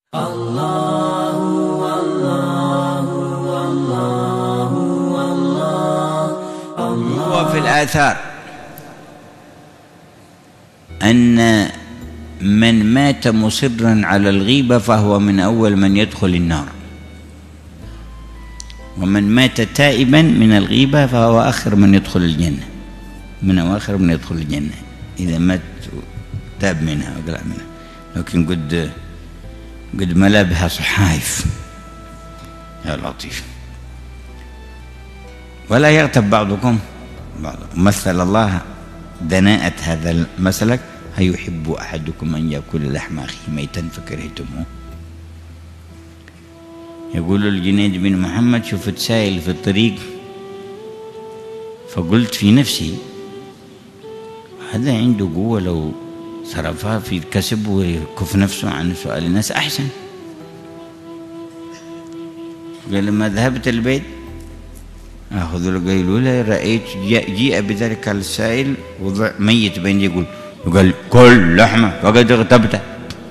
الله الله الله الله. وفي الآثار أن من مات مصرا على الغيبة فهو من أول من يدخل النار، ومن مات تائبا من الغيبة فهو آخر من يدخل الجنة، من أواخر من يدخل الجنة إذا مات تاب منها وقلع منها. لكن قد ملا بها صحائف يا لطيف. ولا يغتب بعضكم بعضا. مثل الله دناءة هذا المسلك: هيحب أحدكم أن يأكل لحم أخيه ميتا فكرهتموه. يقول الجنيد بن محمد: شفت سائل في الطريق فقلت في نفسي هذا عنده قوة، لو صرفها في الكسب ويكف نفسه عن سؤال الناس أحسن. قال: لما ذهبت البيت أخذ القيلولة رأيت جيء بذلك السائل وضع ميت بين يقول وقال: كل لحمة فقد اغتبته.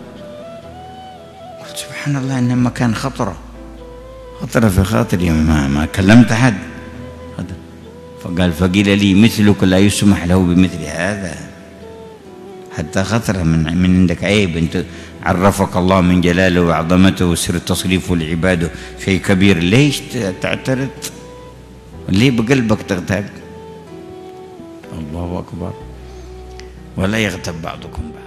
قلت: سبحان الله، إنما كان خطر في خاطري، ما كلمت أحد. فقال: فقيل لي مثلك لا يسمح له بمثل هذا، حتى خطر من عندك عيب، انت عرفك الله من جلاله وعظمته وسر التصريف والعباده شيء كبير، ليش تعترض؟ ليه بقلبك تغتاب؟ الله أكبر. ولا يغتب بعضكم بعض.